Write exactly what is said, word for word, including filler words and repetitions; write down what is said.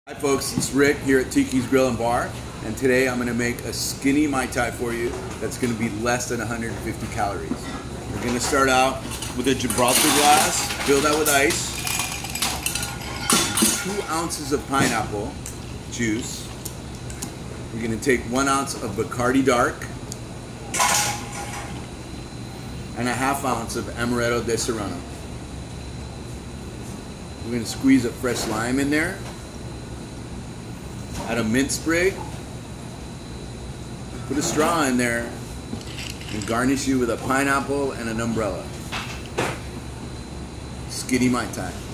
Hi folks, it's Rick here at Tiki's Grill and Bar, and today I'm going to make a skinny Mai Tai for you that's going to be less than one hundred fifty calories. We're going to start out with a Gibraltar glass, fill that with ice, two ounces of pineapple juice. We're going to take one ounce of Bacardi Dark and a half ounce of Amaretto Disaronno. We're going to squeeze a fresh lime in there. Add a mint sprig, put a straw in there, and garnish you with a pineapple and an umbrella. Skinny Mai Tai.